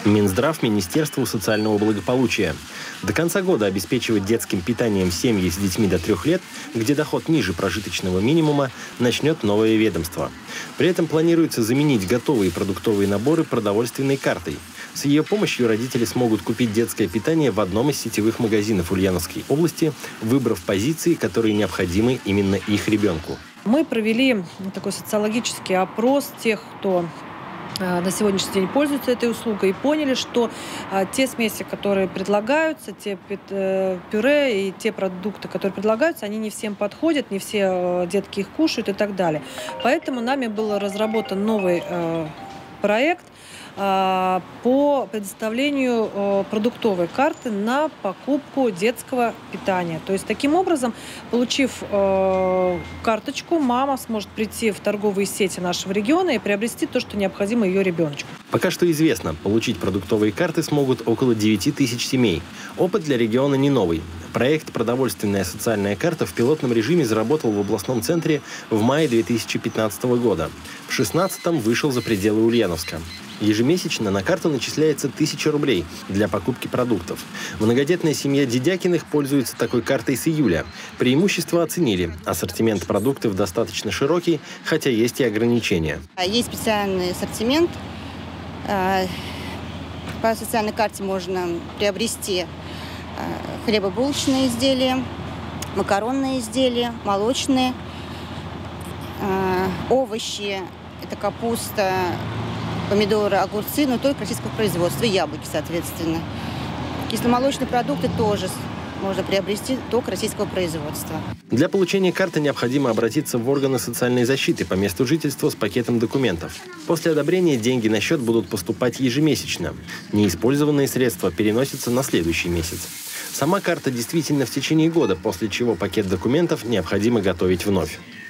Минздрав Министерству социального благополучия. До конца года обеспечивать детским питанием семьи с детьми до 3 лет, где доход ниже прожиточного минимума, начнет новое ведомство. При этом планируется заменить готовые продуктовые наборы продовольственной картой. С ее помощью родители смогут купить детское питание в одном из сетевых магазинов Ульяновской области, выбрав позиции, которые необходимы именно их ребенку. Мы провели такой социологический опрос тех, кто на сегодняшний день пользуются этой услугой, и поняли, что те смеси, которые предлагаются, те пюре и те продукты, которые предлагаются, они не всем подходят, не все детки их кушают и так далее. Поэтому нами был разработан новый проект по предоставлению продуктовой карты на покупку детского питания. То есть, таким образом, получив карточку, мама сможет прийти в торговые сети нашего региона и приобрести то, что необходимо ее ребеночку. Пока что известно, получить продуктовые карты смогут около 9 тысяч семей. Опыт для региона не новый. Проект «Продовольственная социальная карта» в пилотном режиме заработал в областном центре в мае 2015 года. В 2016-м вышел за пределы Ульяновска. Ежемесячно на карту начисляется 1000 рублей для покупки продуктов. Многодетная семья Дедякиных пользуется такой картой с июля. Преимущества оценили. Ассортимент продуктов достаточно широкий, хотя есть и ограничения. Есть специальный ассортимент. По социальной карте можно приобрести хлебобулочные изделия, макаронные изделия, молочные, овощи, это капуста, помидоры, огурцы, но только российского производства, и яблоки, соответственно. Кисломолочные продукты тоже можно приобрести только российского производства. Для получения карты необходимо обратиться в органы социальной защиты по месту жительства с пакетом документов. После одобрения деньги на счет будут поступать ежемесячно. Неиспользованные средства переносятся на следующий месяц. Сама карта действительно в течение года, после чего пакет документов необходимо готовить вновь.